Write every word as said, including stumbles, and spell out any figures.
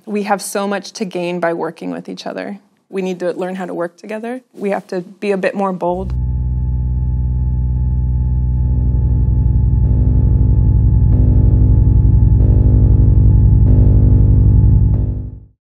We have so much to gain by working with each other. We need to learn how to work together. We have to be a bit more bold.